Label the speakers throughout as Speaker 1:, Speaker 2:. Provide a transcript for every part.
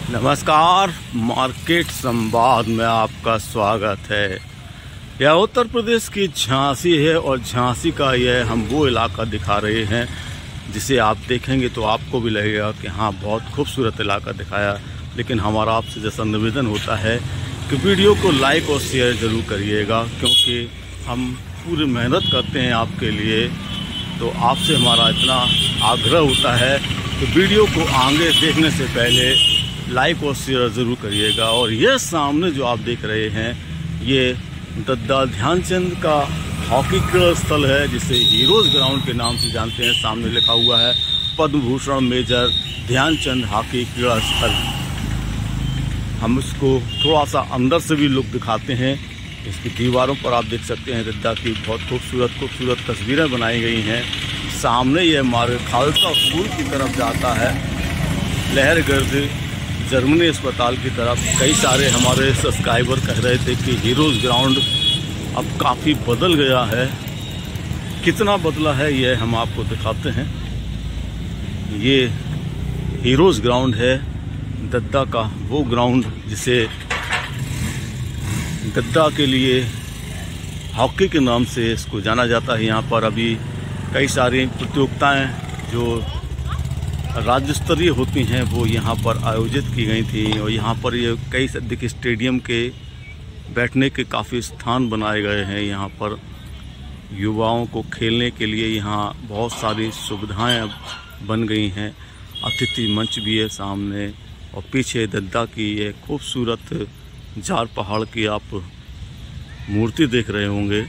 Speaker 1: नमस्कार, मार्केट संवाद में आपका स्वागत है। यह उत्तर प्रदेश की झांसी है और झांसी का यह हम वो इलाका दिखा रहे हैं जिसे आप देखेंगे तो आपको भी लगेगा कि हाँ, बहुत खूबसूरत इलाका दिखाया। लेकिन हमारा आपसे जैसा निवेदन होता है कि वीडियो को लाइक और शेयर ज़रूर करिएगा, क्योंकि हम पूरी मेहनत करते हैं आपके लिए। तो आपसे हमारा इतना आग्रह होता है कि वीडियो को आगे देखने से पहले लाइक और शेयर ज़रूर करिएगा। और ये सामने जो आप देख रहे हैं, ये दद्दा ध्यानचंद का हॉकी क्रीड़ा स्थल है, जिसे हीरोज़ ग्राउंड के नाम से जानते हैं। सामने लिखा हुआ है पद्म भूषण मेजर ध्यानचंद हॉकी क्रीड़ा स्थल। हम इसको थोड़ा सा अंदर से भी लुक दिखाते हैं। इसकी दीवारों पर आप देख सकते हैं दद्दा की बहुत खूबसूरत तस्वीरें बनाई गई हैं। सामने ये मार्ग खालसा स्कूल की तरफ जाता है, लहरगर्द जर्मनी अस्पताल की तरफ। कई सारे हमारे सब्सक्राइबर कह रहे थे कि हीरोज़ ग्राउंड अब काफ़ी बदल गया है। कितना बदला है ये हम आपको दिखाते हैं। ये हीरोज़ ग्राउंड है, दद्दा का वो ग्राउंड जिसे दद्दा के लिए हॉकी के नाम से इसको जाना जाता है। यहाँ पर अभी कई सारी प्रतियोगिताएं जो राज्य स्तरीय होती हैं वो यहाँ पर आयोजित की गई थी। और यहाँ पर ये कई देखिए स्टेडियम के बैठने के काफ़ी स्थान बनाए गए हैं। यहाँ पर युवाओं को खेलने के लिए यहाँ बहुत सारी सुविधाएं बन गई हैं। अतिथि मंच भी है सामने, और पीछे दद्दा की ये खूबसूरत जार पहाड़ की आप मूर्ति देख रहे होंगे।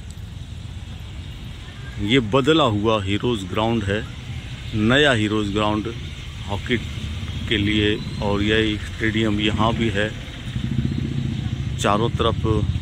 Speaker 1: ये बदला हुआ हीरोज़ ग्राउंड है, नया हीरोज़ ग्राउंड हॉकी के लिए। और यह स्टेडियम यहाँ भी है, चारों तरफ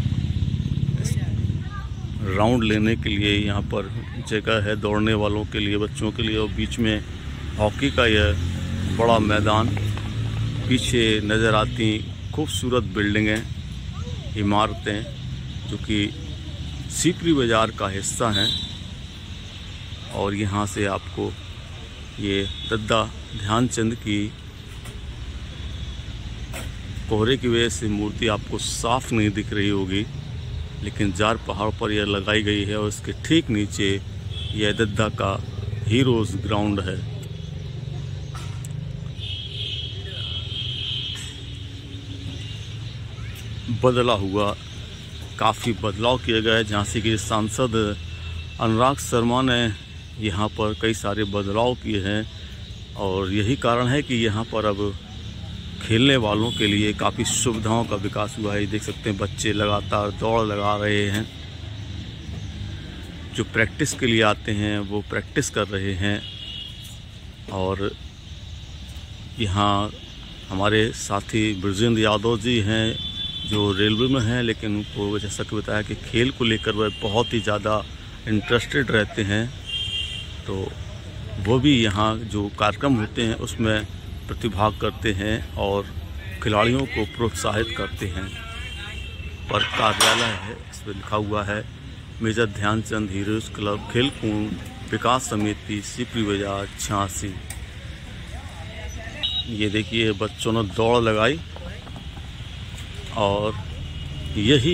Speaker 1: राउंड लेने के लिए यहाँ पर जगह है, दौड़ने वालों के लिए, बच्चों के लिए। और बीच में हॉकी का यह बड़ा मैदान। पीछे नज़र आती खूबसूरत बिल्डिंगें, इमारतें जो कि सीकरी बाज़ार का हिस्सा हैं। और यहाँ से आपको ये दद्दा ध्यानचंद की कोहरे की वजह से मूर्ति आपको साफ नहीं दिख रही होगी, लेकिन जार पहाड़ पर यह लगाई गई है। और इसके ठीक नीचे यह दद्दा का हीरोज़ ग्राउंड है। बदला हुआ, काफ़ी बदलाव किया गया है। झांसी के सांसद अनुराग शर्मा ने यहाँ पर कई सारे बदलाव किए हैं, और यही कारण है कि यहाँ पर अब खेलने वालों के लिए काफ़ी सुविधाओं का विकास हुआ है। देख सकते हैं बच्चे लगातार दौड़ लगा रहे हैं। जो प्रैक्टिस के लिए आते हैं वो प्रैक्टिस कर रहे हैं। और यहाँ हमारे साथी ब्रजेंद्र यादव जी हैं जो रेलवे में हैं, लेकिन उनको जैसा कि बताया कि खेल को लेकर वह बहुत ही ज़्यादा इंटरेस्टेड रहते हैं। तो वो भी यहाँ जो कार्यक्रम होते हैं उसमें प्रतिभाग करते हैं और खिलाड़ियों को प्रोत्साहित करते हैं। पर कार्यालय है, इस पर लिखा हुआ है मेजर ध्यानचंद हीरोज़ क्लब खेलकूद विकास समिति सीकरी बाजार झांसी। ये देखिए बच्चों ने दौड़ लगाई, और यही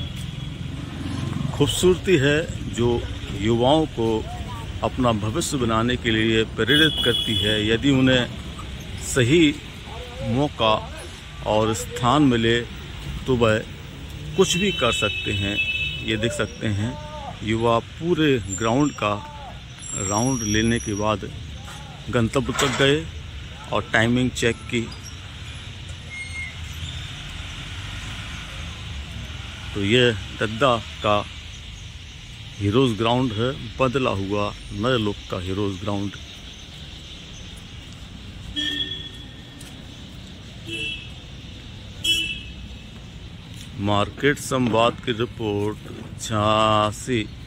Speaker 1: खूबसूरती है जो युवाओं को अपना भविष्य बनाने के लिए प्रेरित करती है। यदि उन्हें सही मौका और स्थान मिले तो वह कुछ भी कर सकते हैं। ये देख सकते हैं युवा पूरे ग्राउंड का राउंड लेने के बाद गंतव्य तक गए और टाइमिंग चेक की। तो ये दद्दा का हीरोज़ ग्राउंड है, बदला हुआ नए लुक का हीरोज़ ग्राउंड। मार्केट संवाद की रिपोर्ट झांसी।